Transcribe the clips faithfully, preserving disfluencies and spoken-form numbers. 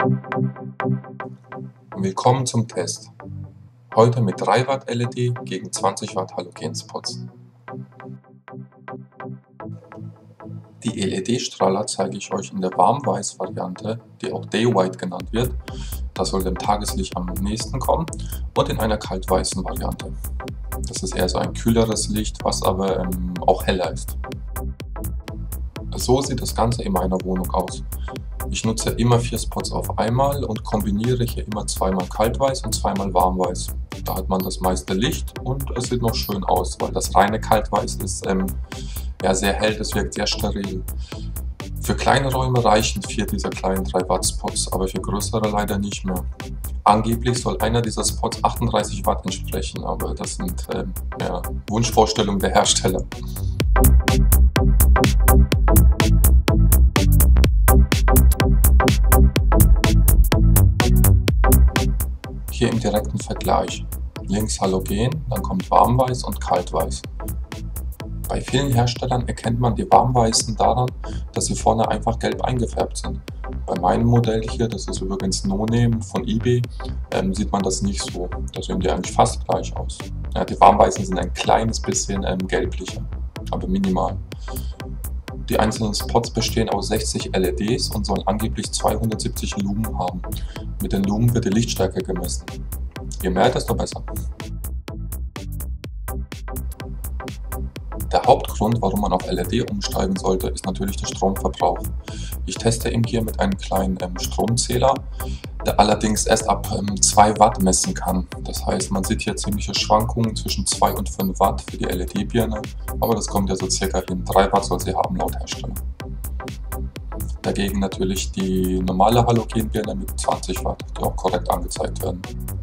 Willkommen zum Test. Heute mit drei Watt L E D gegen zwanzig Watt Halogenspots. Die L E D-Strahler zeige ich euch in der Warm-Weiß-Variante, die auch Day White genannt wird. Das soll dem Tageslicht am nächsten kommen, und in einer kalt-weißen Variante. Das ist eher so ein kühleres Licht, was aber ähm, auch heller ist. So sieht das Ganze in meiner Wohnung aus. Ich nutze immer vier Spots auf einmal und kombiniere hier immer zweimal kaltweiß und zweimal warmweiß. Da hat man das meiste Licht und es sieht noch schön aus, weil das reine kaltweiß ist ähm, ja, sehr hell, das wirkt sehr steril. Für kleine Räume reichen vier dieser kleinen drei Watt Spots, aber für größere leider nicht mehr. Angeblich soll einer dieser Spots achtunddreißig Watt entsprechen, aber das sind ähm, ja, Wunschvorstellungen der Hersteller. Hier im direkten Vergleich. Links Halogen, dann kommt Warmweiß und Kaltweiß. Bei vielen Herstellern erkennt man die Warmweißen daran, dass sie vorne einfach gelb eingefärbt sind. Bei meinem Modell hier, das ist übrigens No Name von eBay, ähm, sieht man das nicht so. Da sehen die eigentlich fast gleich aus. Ja, die Warmweißen sind ein kleines bisschen ähm, gelblicher, aber minimal. Die einzelnen Spots bestehen aus sechzig L E Ds und sollen angeblich zweihundertsiebzig Lumen haben. Mit den Lumen wird die Lichtstärke gemessen. Je mehr, desto besser. Der Hauptgrund, warum man auf L E D umsteigen sollte, ist natürlich der Stromverbrauch. Ich teste ihn hier mit einem kleinen ähm, Stromzähler, der allerdings erst ab ähm, zwei Watt messen kann. Das heißt, man sieht hier ziemliche Schwankungen zwischen zwei und fünf Watt für die L E D-Birne, aber das kommt ja so circa hin. drei Watt soll sie haben laut Hersteller. Dagegen natürlich die normale Halogenbirne mit zwanzig Watt, die auch korrekt angezeigt werden.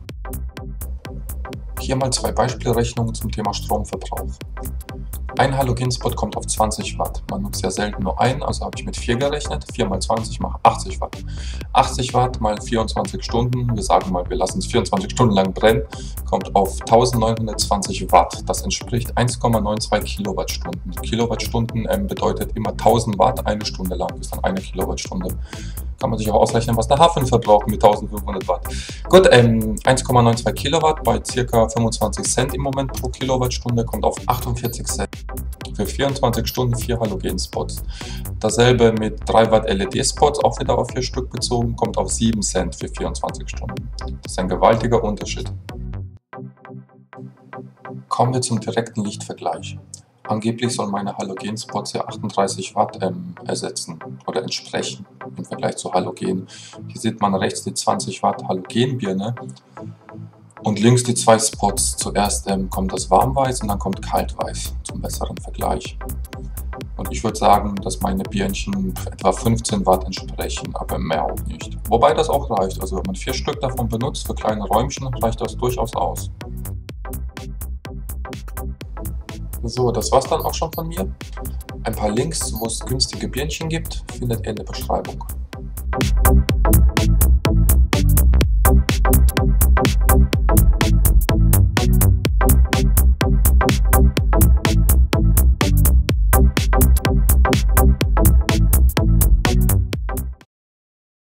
Hier mal zwei Beispielrechnungen zum Thema Stromverbrauch. Ein Halogenspot kommt auf zwanzig Watt. Man nutzt ja selten nur einen, also habe ich mit vier gerechnet. vier mal zwanzig macht achtzig Watt. achtzig Watt mal vierundzwanzig Stunden, wir sagen mal, wir lassen es vierundzwanzig Stunden lang brennen, kommt auf eintausendneunhundertzwanzig Watt. Das entspricht eins Komma zweiundneunzig Kilowattstunden. Kilowattstunden ähm, bedeutet immer tausend Watt eine Stunde lang, ist dann eine Kilowattstunde. Kann man sich auch ausrechnen, was der Hafen verbraucht mit eintausendfünfhundert Watt. Gut, ähm, eins Komma zweiundneunzig Kilowatt bei ca. fünfundzwanzig Cent im Moment pro Kilowattstunde kommt auf achtundvierzig Cent. Für vierundzwanzig Stunden vier Halogenspots. Dasselbe mit drei Watt L E D-Spots, auch wieder auf vier Stück bezogen, kommt auf sieben Cent für vierundzwanzig Stunden. Das ist ein gewaltiger Unterschied. Kommen wir zum direkten Lichtvergleich. Angeblich sollen meine Halogenspots ja achtunddreißig Watt ähm, ersetzen oder entsprechen im Vergleich zu Halogen. Hier sieht man rechts die zwanzig Watt Halogenbirne und links die zwei Spots. Zuerst ähm, kommt das Warmweiß und dann kommt Kaltweiß zum besseren Vergleich. Und ich würde sagen, dass meine Birnchen etwa fünfzehn Watt entsprechen, aber mehr auch nicht. Wobei das auch reicht. Also wenn man vier Stück davon benutzt für kleine Räumchen, reicht das durchaus aus. So, das war's dann auch schon von mir. Ein paar Links, wo es günstige Birnchen gibt, findet ihr in der Beschreibung.